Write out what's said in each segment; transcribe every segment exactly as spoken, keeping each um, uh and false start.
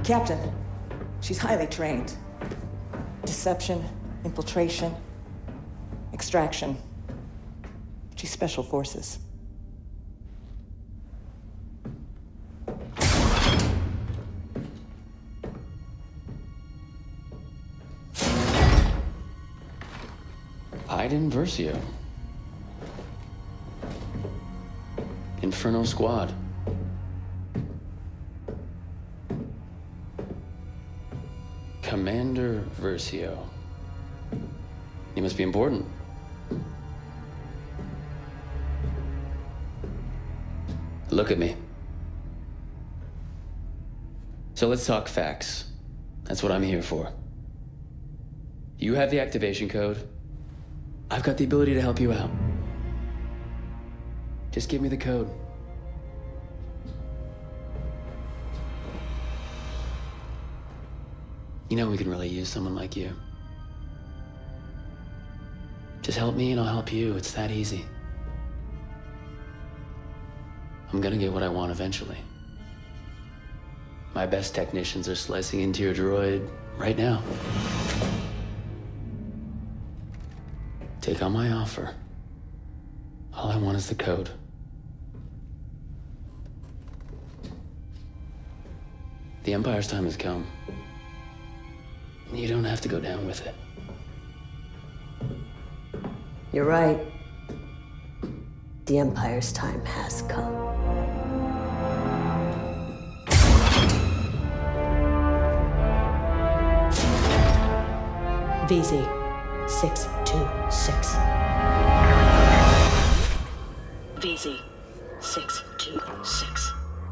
Captain, she's highly trained. Deception, infiltration, extraction. She's special forces. Iden Versio. Inferno Squad. Commander Versio. You must be important. Look at me. So let's talk facts. That's what I'm here for. You have the activation code. I've got the ability to help you out. Just give me the code. You know we can really use someone like you. Just help me and I'll help you. It's that easy. I'm gonna get what I want eventually. My best technicians are slicing into your droid right now. Take on my offer. All I want is the code. The Empire's time has come. You don't have to go down with it. You're right. The Empire's time has come. V Z six two six. V Z six two six.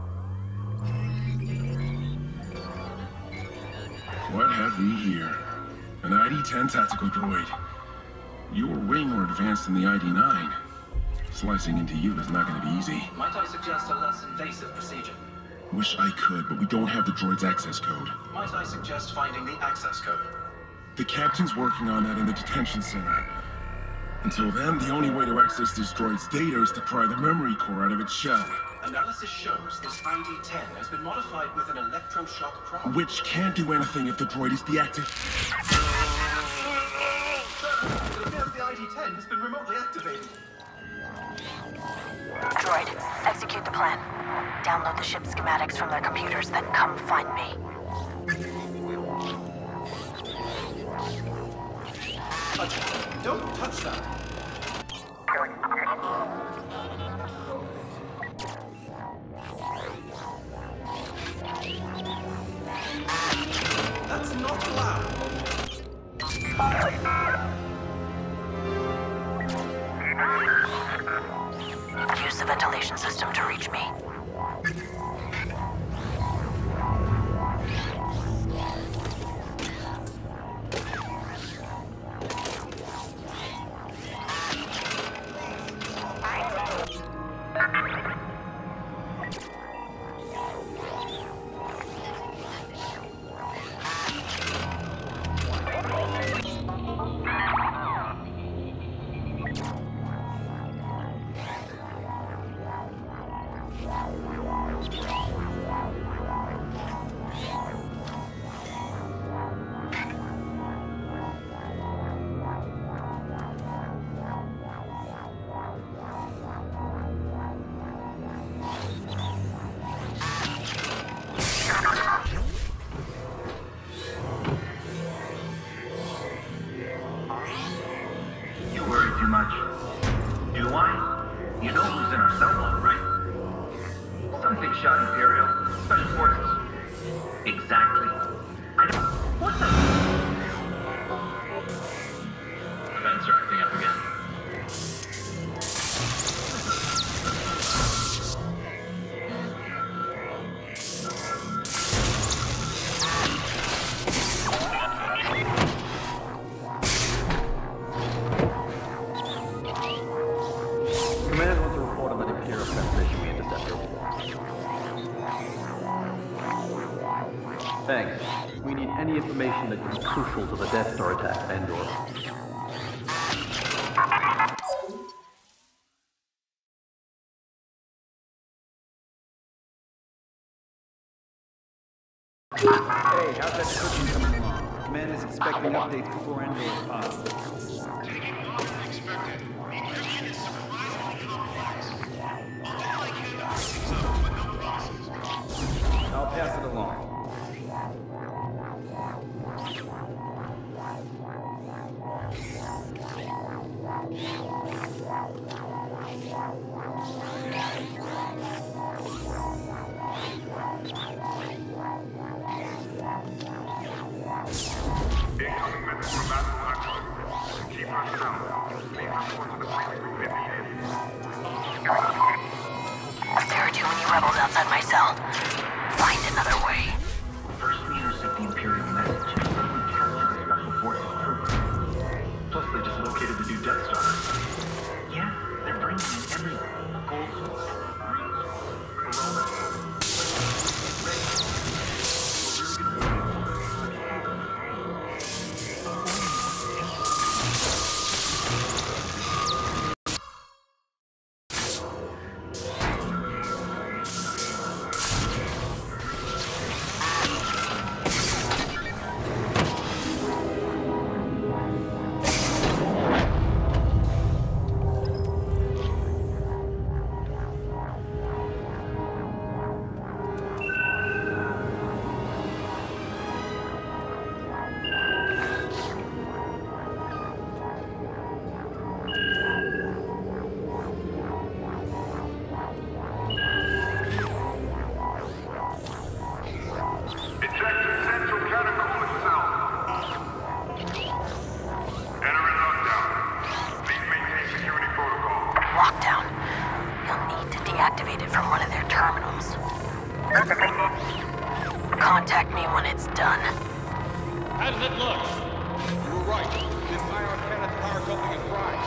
What have we here? An I D ten tactical droid. You were way more advanced than the I D nine. Slicing into you is not going to be easy. Might I suggest a less invasive procedure? Wish I could, but we don't have the droid's access code. Might I suggest finding the access code? The captain's working on that in the detention center. Until then, the only way to access this droid's data is to pry the memory core out of its shell. Analysis shows this I D ten has been modified with an electroshock prod. Which can't do anything if the droid is deactivated. It appears the I D ten has been remotely activated. Droid, execute the plan. Download the ship schematics from their computers, then come find me. Touch it. Don't touch that. That's not allowed. Use the ventilation system to reach me. Too much. Do I? You know who's in our cell block, right? Something shot Imperial. Special forces. Exactly. I don't... What the... Events are acting up again. Thanks. We need any information that is crucial to the Death Star attack, Andor. Hey, how's that cooking coming along? Command is expecting updates before Endor is possible. Taking longer than expected. The encryption is surprisingly complex. I'll do what I can to fix things up, but no promises. I'll pass it along. Incoming message from Master Electro. Keep us down. Please report to the briefing room immediately. There are too many rebels outside my cell. Find another way. First we intercept the Imperial message, then we capture the Special Forces trooper. Plus they just located the new Death Star. Yeah, they're bringing in everything. Gold source, green source, corona. Ready. We're really gonna Lockdown. You'll need to deactivate it from one of their terminals. Contact me when it's done. How does it look? You were right. The entire Arcana power company is fried.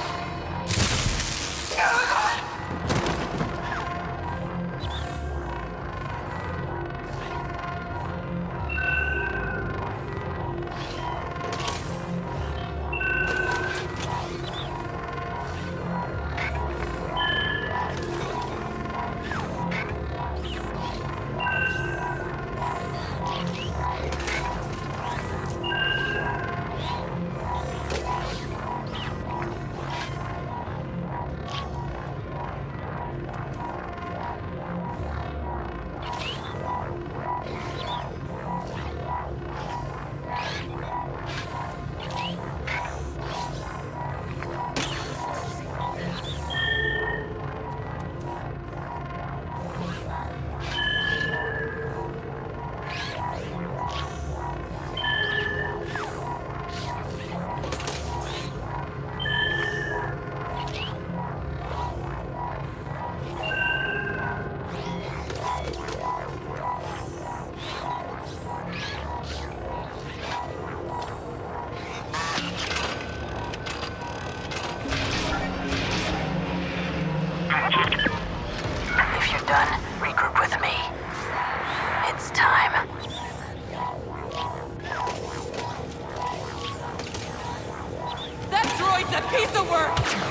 If you're done, regroup with me. It's time. That droid's a piece of work!